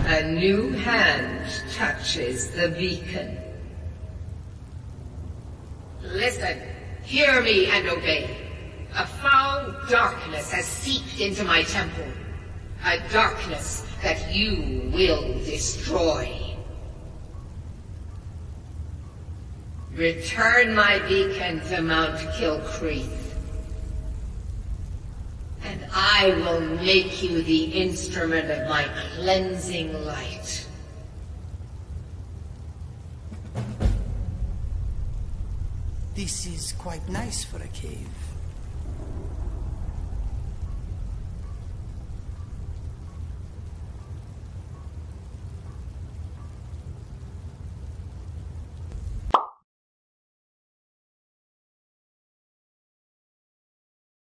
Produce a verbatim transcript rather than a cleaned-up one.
A new hand touches the beacon. Listen, hear me and obey. A foul darkness has seeped into my temple. A darkness that you will destroy. Return my beacon to Mount Kilcreath, and I will make you the instrument of my cleansing light. This is quite nice for a cave.